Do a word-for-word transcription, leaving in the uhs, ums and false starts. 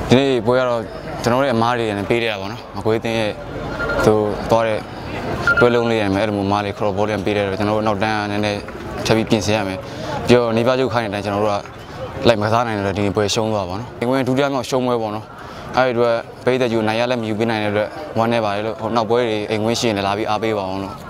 ဒီနေ့ပွဲကတော့ကျွန်တော်တို့ရဲ့အမားတွေနဲ့ပေးရတာပေါ့နော်မကွေးတင်းရဲ့သူတော့တဲ့တွဲလုံးလေးရမယ်အဲ့လိုမျိုးမားလေးခရော့ဘောလေးပေးတယ်ကျွန်တော်တို့နောက်တန်းနည်းနည်းထပ်ပြီးပြင်ဆင်ရမယ်ပြီးတော့နေပါချုပ်ခိုင်းတဲ့အတိုင်းကျွန်တော်တို့ကလိုက်မစားနိုင်တယ်ဒီပွဲရှုံးသွားပါနော်ဒီပွဲဒုတိယမြောက်ရှုံးပွဲပေါ့နော်အဲ့ဒီအတွက်ပေးတဲ့ယူနိုင်ရလက်မယူပေးနိုင်တဲ့အတွက်ဝမ်းနေပါတယ်လို့ဟိုနောက်ပွဲတွေအိမ်ဝင်းရှိရင်လည်းလာပြီးအားပေးပါအောင်လို့